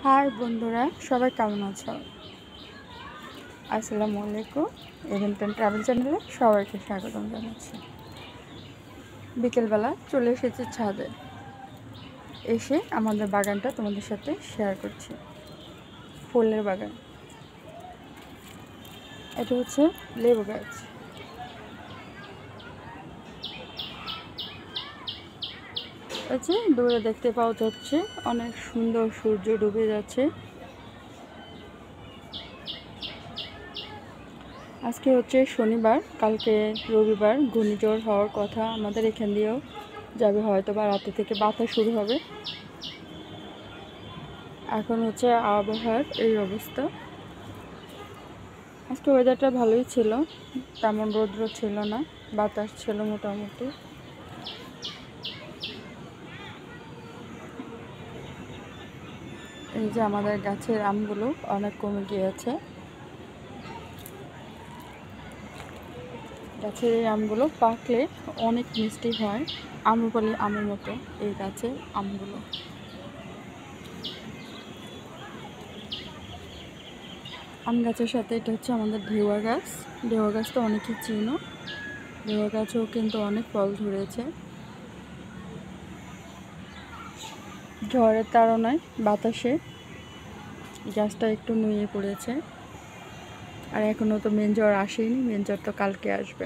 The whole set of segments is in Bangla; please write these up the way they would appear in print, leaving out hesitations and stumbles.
হাই বন্ধুরা, সবাই কেমন আছো? আসসালামু আলাইকুম। ইভেন্ট অ্যান্ড ট্রাভেল চ্যানেলে সবাইকে স্বাগতম জানাচ্ছি। বিকেলবেলা চলে এসেছি ছাদে, এসে আমাদের বাগানটা তোমাদের সাথে শেয়ার করছি। ফুলের বাগান। এটা হচ্ছে লেবু গাছ। আছে দূরে দেখতে পাওয়া যাচ্ছে অনেক সুন্দর সূর্য ডুবে যাচ্ছে। আজকে হচ্ছে শনিবার, কালকে রবিবার। ঘূর্ণিঝড় হওয়ার কথা, আমাদের এখান দিয়েও যাবে, হয়তো বা রাতে থেকে বাতাস শুরু হবে। এখন হচ্ছে আবহাওয়ার এই অবস্থা। আজকে ওয়েদারটা ভালোই ছিল, তেমন রৌদ্র ছিল না, বাতাস ছিল মোটামুটি। এই যে আমাদের গাছের আমগুলো অনেক কমে গিয়েছে। গাছের এই আমগুলো পাকলে অনেক মিষ্টি হয়, আম্রপালি আমের মতো এই গাছের আমগুলো। আম গাছের সাথে এটা হচ্ছে আমাদের ঢেউয়া গাছ। ঢেউয়া গাছটা অনেকই চিনো। ঢেউয়া গাছেও কিন্তু অনেক ফল ধরেছে। ঝড়ের তাড়নায় বাতাসে গাছটা একটু নুয়ে পড়েছে। আর এখনও তো মেন ঝড় আসেনি, মেন ঝড় তো কালকে আসবে।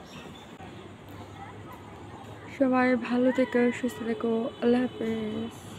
সবাই ভালো থেকো, সুস্থ থেকো। আল্লাহ হাফেজ।